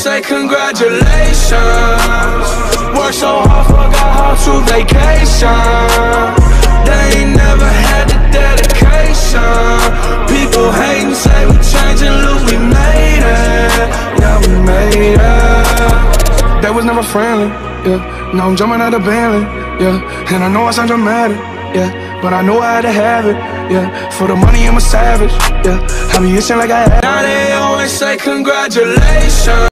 say congratulations. Worked so hard, forgot how to vacation. They ain't never had the dedication. People hating, say we changing, look, we made it. Yeah, we made it. That was never friendly, yeah. Now I'm jumping out of Bentley, yeah. And I know I sound dramatic, yeah, but I know I had to have it, yeah. For the money I'm a savage, yeah. I be itching like I had. Now they always say congratulations.